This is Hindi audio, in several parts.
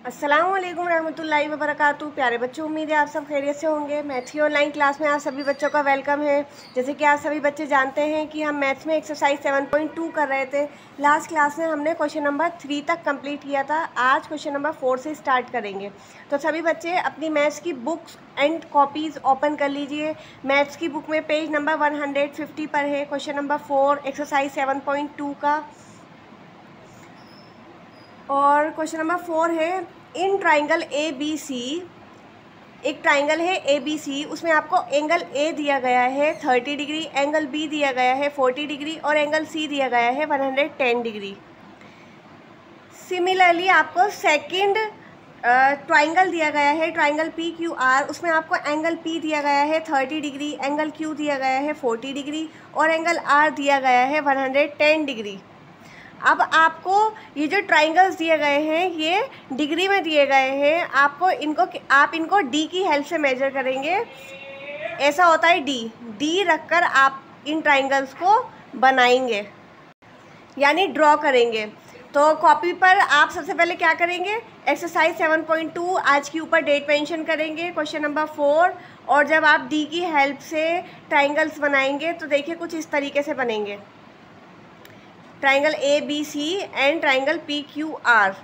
अस्सलामुअलैकुम रहमतुल्लाहि व बरकातहू। प्यारे बच्चों, उम्मीद है आप सब खैरियत से होंगे। मैथ्स की ऑनलाइन क्लास में आप सभी बच्चों का वेलकम है। जैसे कि आप सभी बच्चे जानते हैं कि हम मैथ्स में एक्सरसाइज 7.2 कर रहे थे। लास्ट क्लास में हमने क्वेश्चन नंबर 3 तक कंप्लीट किया था। आज क्वेश्चन नंबर 4 से स्टार्ट करेंगे। तो सभी बच्चे अपनी मैथ्स की बुक्स एंड कॉपीज़ ओपन कर लीजिए। मैथ्स की बुक में पेज नंबर 150 पर है क्वेश्चन नंबर 4 एक्सरसाइज 7.2 का। और क्वेश्चन नंबर 4 है, इन ट्राइंगल ए बी सी, एक ट्राइंगल है ए बी सी, उसमें आपको एंगल ए दिया गया है 30 डिग्री, एंगल बी दिया गया है 40 डिग्री और एंगल सी दिया गया है 110 डिग्री। सिमिलरली आपको सेकंड ट्राइंगल दिया गया है ट्राइंगल पी क्यू आर, उसमें आपको एंगल पी दिया गया है 30 डिग्री, एंगल क्यू दिया गया है 40 डिग्री और एंगल आर दिया गया है 110 डिग्री। अब आपको ये जो ट्राइंगल्स दिए गए हैं ये डिग्री में दिए गए हैं। आप इनको डी की हेल्प से मेजर करेंगे। ऐसा होता है डी रखकर आप इन ट्राइंगल्स को बनाएंगे यानी ड्रॉ करेंगे। तो कॉपी पर आप सबसे पहले क्या करेंगे, एक्सरसाइज 7.2 आज के ऊपर डेट मेंशन करेंगे, क्वेश्चन नंबर 4। और जब आप डी की हेल्प से ट्राइंगल्स बनाएंगे तो देखिए कुछ इस तरीके से बनेंगे, triangle A B C and triangle P Q R.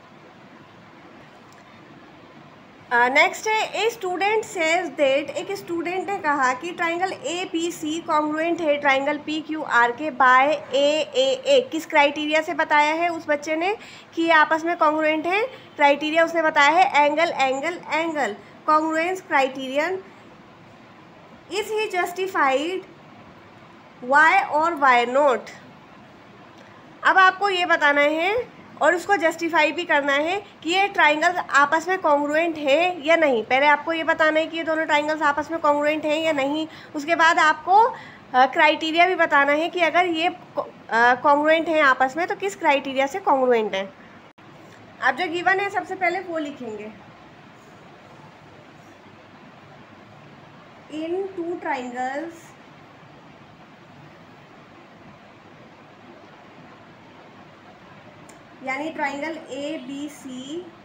Next है, ए स्टूडेंट सेज दैट, एक स्टूडेंट ने कहा कि triangle A B C congruent है ट्राइंगल पी क्यू आर के बाय ए। किस क्राइटेरिया से बताया है उस बच्चे ने कि ये आपस में कॉन्ग्रुएंट है? क्राइटेरिया उसने बताया है angle congruence criterion. Is he justified why और वाई नॉट? अब आपको ये बताना है और उसको जस्टिफाई भी करना है कि ये ट्राइंगल्स आपस में कॉन्ग्रुएंट है या नहीं। पहले आपको ये बताना है कि ये दोनों ट्राइंगल्स आपस में कॉन्ग्रुएंट हैं या नहीं। उसके बाद आपको क्राइटेरिया भी बताना है कि अगर ये कॉन्ग्रुएंट हैं आपस में तो किस क्राइटेरिया से कॉन्ग्रुएंट हैं। अब जो गिवन है सबसे पहले वो लिखेंगे, इन टू ट्राइंगल्स यानी triangle A B C,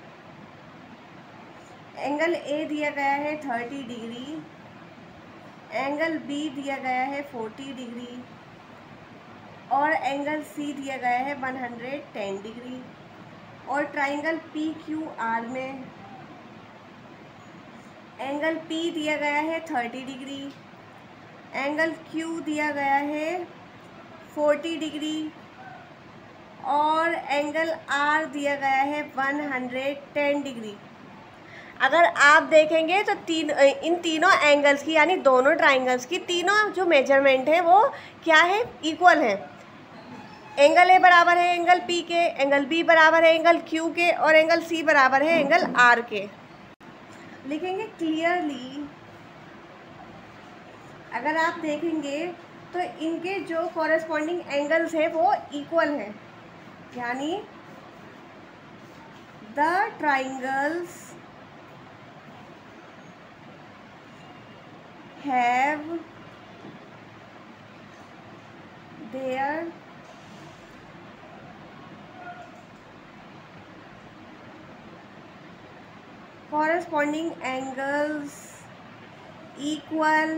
angle A दिया गया है 30 डिग्री, एंगल बी दिया गया है 40 डिग्री और एंगल सी दिया गया है 110 डिग्री। और ट्राइंगल पी क्यू आर में एंगल पी दिया गया है 30 डिग्री, एंगल क्यू दिया गया है 40 डिग्री और एंगल आर दिया गया है 110 डिग्री। अगर आप देखेंगे तो इन तीनों एंगल्स की यानी दोनों ट्राइंगल्स की तीनों जो मेजरमेंट है वो क्या है, इक्वल है। एंगल ए बराबर है एंगल पी के, एंगल बी बराबर है एंगल क्यू के और एंगल सी बराबर है एंगल आर के। लिखेंगे क्लियरली, अगर आप देखेंगे तो इनके जो कॉरेस्पॉन्डिंग एंगल्स है वो इक्वल है, यानी the triangles have their corresponding angles equal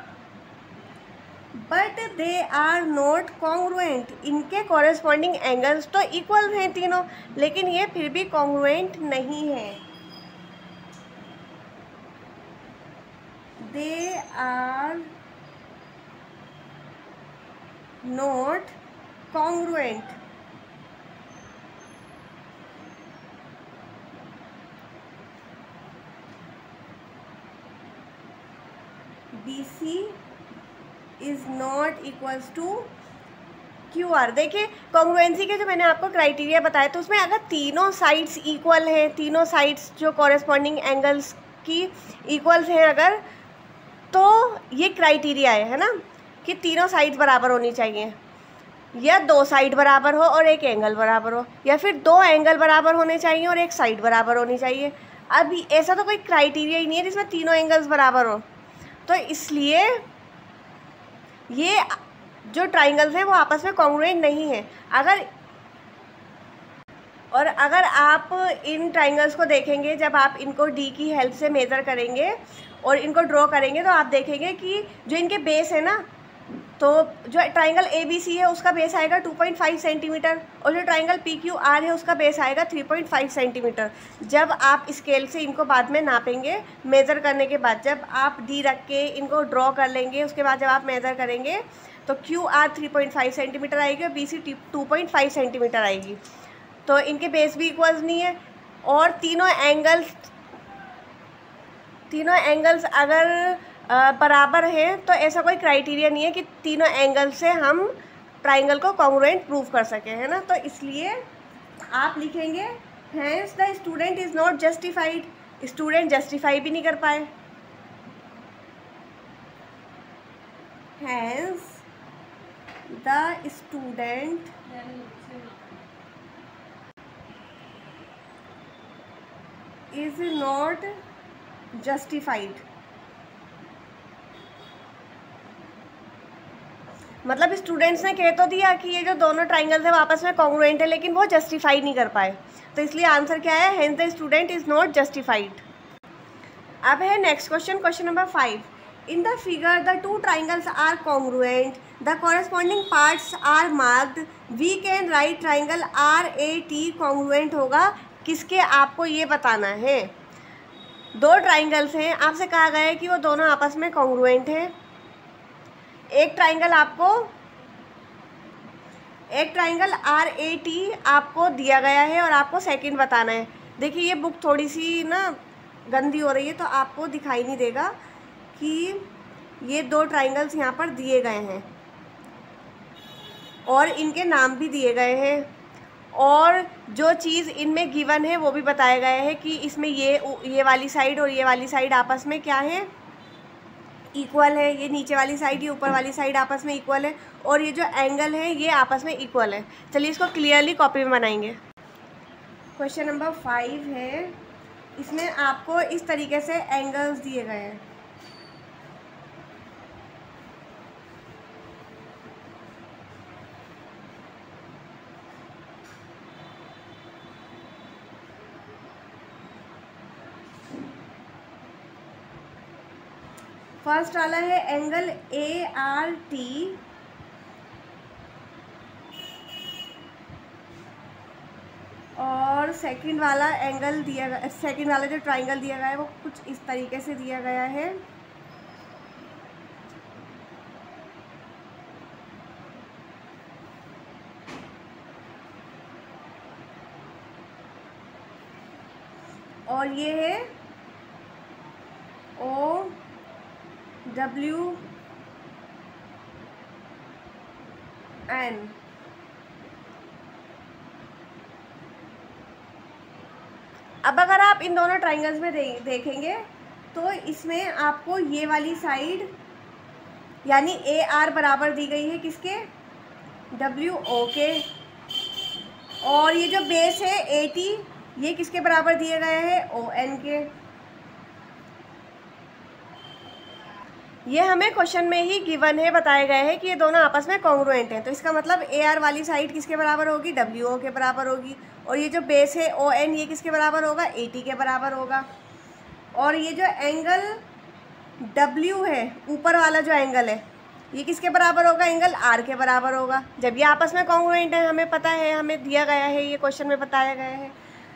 but they are not congruent. इनके कॉरेस्पॉन्डिंग एंगल्स तो इक्वल हैं तीनों, लेकिन ये फिर भी कॉन्ग्रुएंट नहीं है। They are not congruent. BC is not equals to Q R. देखिए कॉन्ग्रुएंसी के जो मैंने आपको क्राइटेरिया बताया तो उसमें अगर तीनों साइड्स इक्वल हैं, तीनों साइड्स जो कॉरेस्पॉन्डिंग एंगल्स की इक्वल्स हैं अगर, तो ये क्राइटेरिया है ना कि तीनों साइड्स बराबर होनी चाहिए, या दो साइड बराबर हो और एक एंगल बराबर हो, या फिर दो एंगल बराबर होने चाहिए और एक साइड बराबर होनी चाहिए। अब ऐसा तो कोई क्राइटेरिया ही नहीं है जिसमें तीनों एंगल्स बराबर हो, तो इसलिए ये जो ट्राइंगल्स हैं वो आपस में कॉन्ग्रुएंट नहीं है। अगर और अगर आप इन ट्राइंगल्स को देखेंगे, जब आप इनको डी की हेल्प से मेज़र करेंगे और इनको ड्रॉ करेंगे, तो आप देखेंगे कि जो इनके बेस है ना, तो जो ट्राइंगल ए बी सी है उसका बेस आएगा 2.5 सेंटीमीटर, और जो ट्राइंगल पी क्यू आर है उसका बेस आएगा 3.5 सेंटीमीटर। जब आप स्केल से इनको बाद में नापेंगे, मेज़र करने के बाद जब आप डी रख के इनको ड्रॉ कर लेंगे, उसके बाद जब आप मेज़र करेंगे तो क्यू आर 3.5 सेंटीमीटर आएगी और बी सी 2.5 सेंटीमीटर आएगी। तो इनके बेस भी इक्वल नहीं है, और तीनों एंगल्स अगर बराबर हैं तो ऐसा कोई क्राइटेरिया नहीं है कि तीनों एंगल से हम ट्राइंगल को कॉन्ग्रुएंट प्रूव कर सकें, है ना। तो इसलिए आप लिखेंगे hence the student is not justified, student justify भी नहीं कर पाए। Hence the student is not justified, मतलब स्टूडेंट्स ने कह तो दिया कि ये जो दोनों ट्राइंगल्स है वो आपस में कॉन्ग्रुएंट है, लेकिन वो जस्टिफाई नहीं कर पाए। तो इसलिए आंसर क्या है, hence the student is not justified. अब है next question, question number 5। In the figure the two triangles are congruent, the corresponding parts are marked, we can write triangle R A T congruent होगा किसके, आपको ये बताना है। दो ट्राइंगल्स हैं, आपसे कहा गया है कि वो दोनों आपस में कॉन्ग्रुएंट हैं। एक ट्राइंगल आर ए टी आपको दिया गया है और आपको सेकंड बताना है। देखिए ये बुक थोड़ी सी ना गंदी हो रही है, तो आपको दिखाई नहीं देगा कि ये दो ट्राइंगल्स यहाँ पर दिए गए हैं और इनके नाम भी दिए गए हैं, और जो चीज़ इनमें गिवन है वो भी बताया गया है कि इसमें ये वाली साइड और ये वाली साइड आपस में क्या है, इक्वल है। ये नीचे वाली साइड, ये ऊपर वाली साइड आपस में इक्वल है, और ये जो एंगल है ये आपस में इक्वल है। चलिए इसको क्लियरली कॉपी में बनाएंगे। क्वेश्चन नंबर 5 है, इसमें आपको इस तरीके से एंगल्स दिए गए हैं। फर्स्ट वाला है एंगल ए आर टी, और सेकंड वाला एंगल दिया गया, सेकंड वाला जो ट्राइंगल दिया गया है वो कुछ इस तरीके से दिया गया है। और ये है ओ डब्ल्यू एन। अब अगर आप इन दोनों ट्राइंगल्स में देखेंगे तो इसमें आपको ये वाली साइड यानी ए आर बराबर दी गई है किसके, डब्ल्यू ओ के, और ये जो बेस है ए टी ये किसके बराबर दिए गए हैं, ओ एन के। ये हमें क्वेश्चन में ही गिवन है, बताया गया है कि ये दोनों आपस में कॉन्ग्रुएंट हैं, तो इसका मतलब ए आर वाली साइड किसके बराबर होगी, डब्ल्यू ओ के बराबर होगी, और ये जो बेस है ओ एन ये किसके बराबर होगा, ए टी के बराबर होगा। और ये जो एंगल डब्ल्यू है, ऊपर वाला जो एंगल है, ये किसके बराबर होगा, एंगल आर के बराबर होगा। जब ये आपस में कॉन्ग्रुएंट है, हमें पता है, हमें दिया गया है, ये क्वेश्चन में बताया गया है।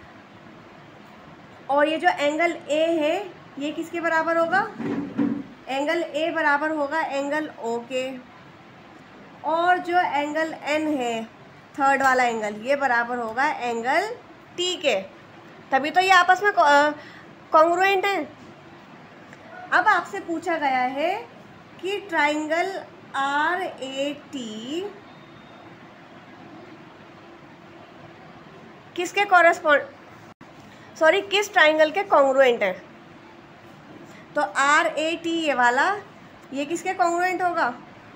और ये जो एंगल ए है ये किसके बराबर होगा, एंगल ए बराबर होगा एंगल ओ के, और जो एंगल एन है थर्ड वाला एंगल ये बराबर होगा एंगल टी के। तभी तो ये आपस में कॉन्ग्रुएंट हैं। अब आपसे पूछा गया है कि ट्राइंगल आर ए टी किसके किस ट्राइंगल के कॉन्ग्रुएंट है। तो आर ए टी ये वाला ये किसके कॉन्ग्रुएंट होगा,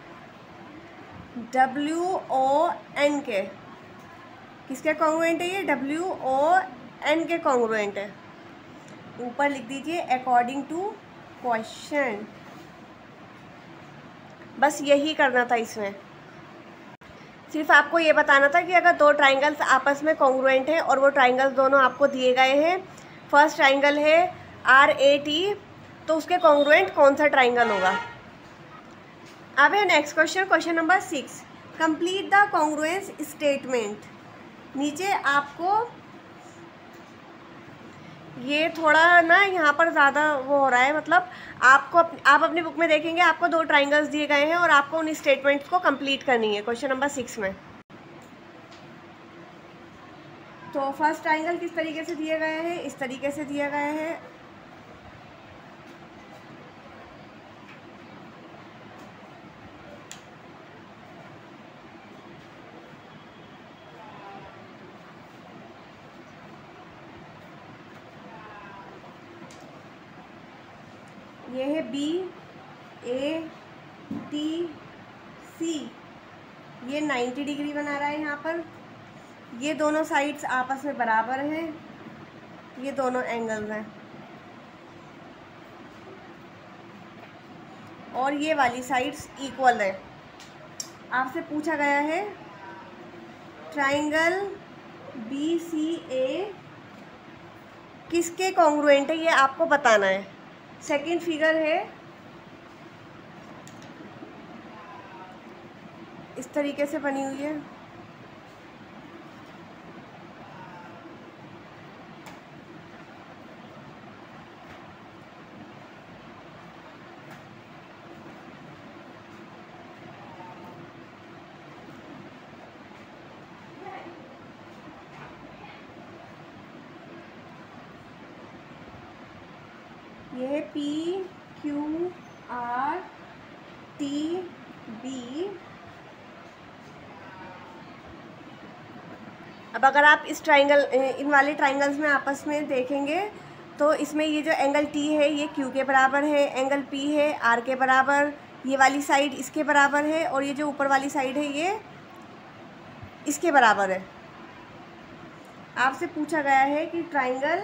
डब्ल्यू ओ एन के। किसके कॉन्ग्रुएंट है ये, डब्ल्यू ओ एन के कॉन्ग्रुएंट है। ऊपर लिख दीजिए अकॉर्डिंग टू क्वेश्चन, बस यही करना था इसमें। सिर्फ आपको ये बताना था कि अगर दो ट्राइंगल्स आपस में कॉन्ग्रुएंट हैं और वो ट्राइंगल्स दोनों आपको दिए गए हैं, फर्स्ट ट्राइंगल है RAT, तो उसके कॉन्ग्रुएंट कौन सा ट्राइंगल होगा। अब है next question, question number 6, complete the congruence statement. नीचे आपको ये थोड़ा ना यहाँ पर ज़्यादा वो हो रहा है, मतलब आप अपनी बुक में देखेंगे आपको दो ट्राइंगल्स दिए गए हैं और आपको उन स्टेटमेंट्स को कंप्लीट करनी है क्वेश्चन नंबर 6 में। तो फर्स्ट ट्राइंगल किस तरीके से दिए गए हैं, इस तरीके से दिए गए हैं। ये है BATC, ये 90 डिग्री बना रहा है यहाँ पर। ये दोनों साइड्स आपस में बराबर हैं, ये दोनों एंगल्स हैं, और ये वाली साइड्स इक्वल है। आपसे पूछा गया है ट्राइंगल BCA किसके कॉन्ग्रुएंट है, ये आपको बताना है। सेकंड फिगर है, इस तरीके से बनी हुई है। ये है PQRTB। अब अगर आप इस ट्राइंगल इन वाले ट्राइंगल्स में आपस में देखेंगे तो इसमें ये जो एंगल T है ये Q के बराबर है, एंगल P है R के बराबर, ये वाली साइड इसके बराबर है, और ये जो ऊपर वाली साइड है ये इसके बराबर है। आपसे पूछा गया है कि ट्राइंगल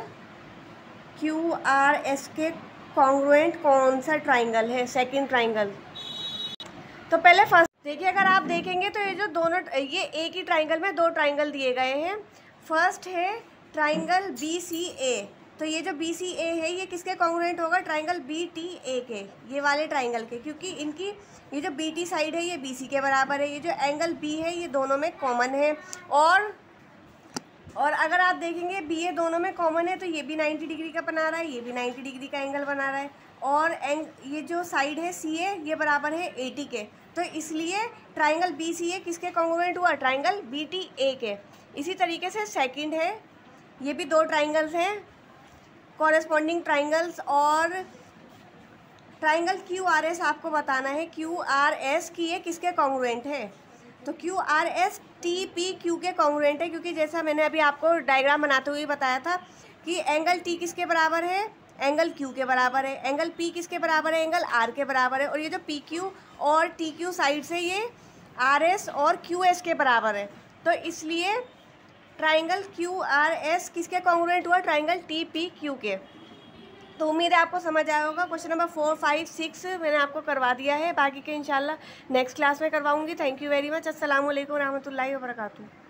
QRS के कॉन्ग्रुएंट कौन सा ट्राइंगल है, सेकंड ट्राइंगल। तो पहले फर्स्ट देखिए, अगर आप देखेंगे तो ये जो दोनों, ये एक ही ट्राइंगल में दो ट्राइंगल दिए गए हैं। फर्स्ट है ट्राइंगल BCA, तो ये जो BCA है ये किसके कॉन्ग्रुएंट होगा, ट्राइंगल BTA के, ये वाले ट्राइंगल के, क्योंकि इनकी ये जो BT साइड है ये BC के बराबर है, ये जो एंगल B है ये दोनों में कॉमन है। और अगर आप देखेंगे BA दोनों में कॉमन है तो ये भी 90 डिग्री का बना रहा है, ये भी 90 डिग्री का एंगल बना रहा है, और ये जो साइड है CA ये बराबर है 80 के, तो इसलिए ट्राइंगल BCA किसके कॉन्ग्रुएंट हुआ, ट्राइंगल BTA के। इसी तरीके से सेकंड है, ये भी दो ट्राइंगल्स हैं कॉरेस्पॉन्डिंग ट्राइंगल्स, और ट्राइंगल QRS आपको बताना है QRS की ये किसके कॉन्ग्रुएंट है। तो QRS TPQ के कॉन्ग्रुएंट है, क्योंकि जैसा मैंने अभी आपको डायग्राम बनाते हुए बताया था कि एंगल T किसके बराबर है, एंगल Q के बराबर है, एंगल P किसके बराबर है, एंगल R के बराबर है, और ये जो PQ और TQ साइड्स है ये RS और QS के बराबर है। तो इसलिए ट्राइंगल QRS किसके कॉन्ग्रुएंट हुआ, ट्राइंगल TPQ के। तो उम्मीद है आपको समझ आया होगा। क्वेश्चन नंबर 4, 5, 6 मैंने आपको करवा दिया है, बाकी के इंशाल्लाह नेक्स्ट क्लास में करवाऊंगी। Thank you very much. अस्सलाम वालेकुम रहमतुल्लाहि व बरकातुहू।